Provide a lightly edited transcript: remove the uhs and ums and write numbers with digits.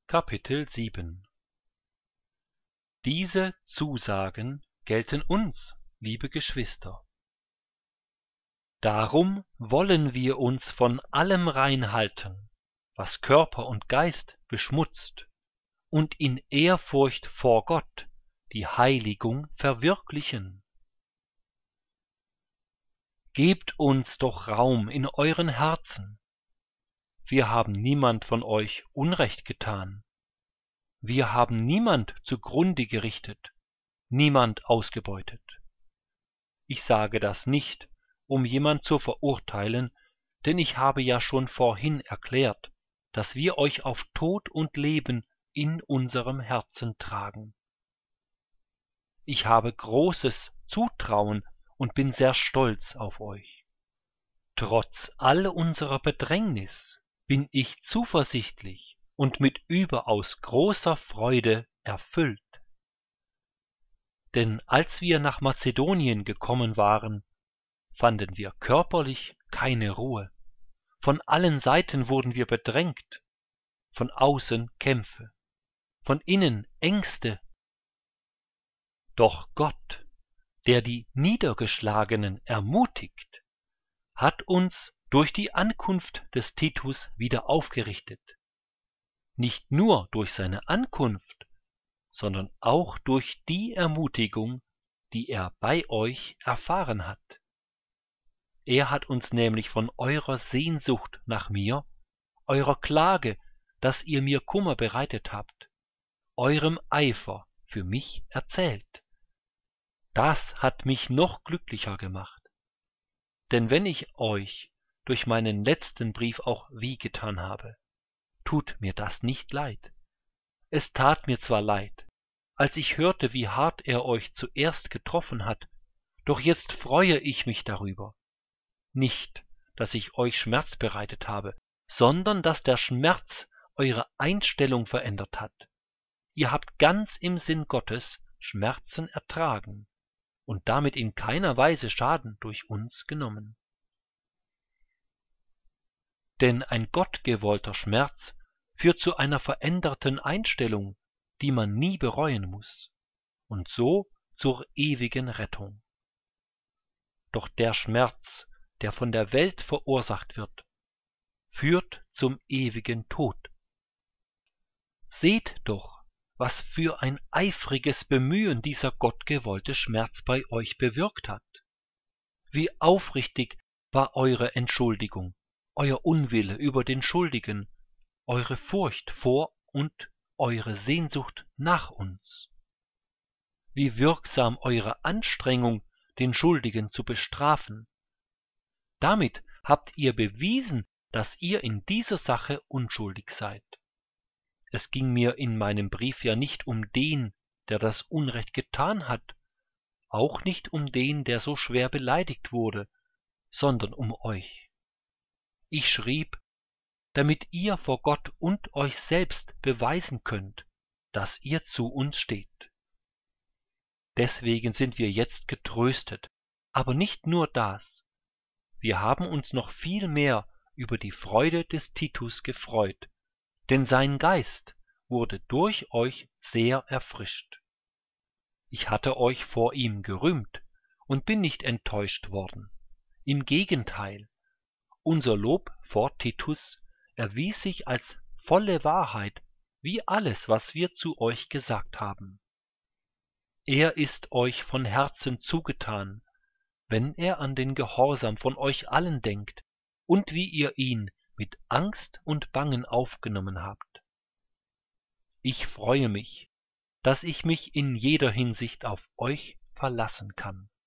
Kapitel 7 Diese Zusagen gelten uns, liebe Geschwister. Darum wollen wir uns von allem reinhalten, was Körper und Geist beschmutzt, und in Ehrfurcht vor Gott die Heiligung verwirklichen. Gebt uns doch Raum in euren Herzen. Wir haben niemand von euch Unrecht getan. Wir haben niemand zugrunde gerichtet, niemand ausgebeutet. Ich sage das nicht, um jemand zu verurteilen, denn ich habe ja schon vorhin erklärt, dass wir euch auf Tod und Leben in unserem Herzen tragen. Ich habe großes Zutrauen und bin sehr stolz auf euch. Trotz all unserer Bedrängnis bin ich zuversichtlich und mit überaus großer Freude erfüllt. Denn als wir nach Mazedonien gekommen waren, fanden wir körperlich keine Ruhe. Von allen Seiten wurden wir bedrängt, von außen Kämpfe, von innen Ängste. Doch Gott, der die Niedergeschlagenen ermutigt, hat uns durch die Ankunft des Titus wieder aufgerichtet. Nicht nur durch seine Ankunft, sondern auch durch die Ermutigung, die er bei euch erfahren hat. Er hat uns nämlich von eurer Sehnsucht nach mir, eurer Klage, dass ihr mir Kummer bereitet habt, eurem Eifer für mich erzählt. Das hat mich noch glücklicher gemacht. Denn wenn ich euch durch meinen letzten Brief auch wehgetan habe, tut mir das nicht leid. Es tat mir zwar leid, als ich hörte, wie hart er euch zuerst getroffen hat, doch jetzt freue ich mich darüber. Nicht, dass ich euch Schmerz bereitet habe, sondern dass der Schmerz eure Einstellung verändert hat. Ihr habt ganz im Sinn Gottes Schmerzen ertragen und damit in keiner Weise Schaden durch uns genommen. Denn ein gottgewollter Schmerz führt zu einer veränderten Einstellung, die man nie bereuen muss, und so zur ewigen Rettung. Doch der Schmerz, der von der Welt verursacht wird, führt zum ewigen Tod. Seht doch, was für ein eifriges Bemühen dieser gottgewollte Schmerz bei euch bewirkt hat. Wie aufrichtig war eure Entschuldigung, euer Unwille über den Schuldigen, eure Furcht vor und eure Sehnsucht nach uns. Wie wirksam eure Anstrengung, den Schuldigen zu bestrafen. Damit habt ihr bewiesen, dass ihr in dieser Sache unschuldig seid. Es ging mir in meinem Brief ja nicht um den, der das Unrecht getan hat, auch nicht um den, der so schwer beleidigt wurde, sondern um euch. Ich schrieb, damit ihr vor Gott und euch selbst beweisen könnt, dass ihr zu uns steht. Deswegen sind wir jetzt getröstet, aber nicht nur das. Wir haben uns noch viel mehr über die Freude des Titus gefreut, denn sein Geist wurde durch euch sehr erfrischt. Ich hatte euch vor ihm gerühmt und bin nicht enttäuscht worden. Im Gegenteil, unser Lob vor Titus erwies sich als volle Wahrheit, wie alles, was wir zu euch gesagt haben. Er ist euch von Herzen zugetan, wenn er an den Gehorsam von euch allen denkt und wie ihr ihn mit Angst und Bangen aufgenommen habt. Ich freue mich, dass ich mich in jeder Hinsicht auf euch verlassen kann.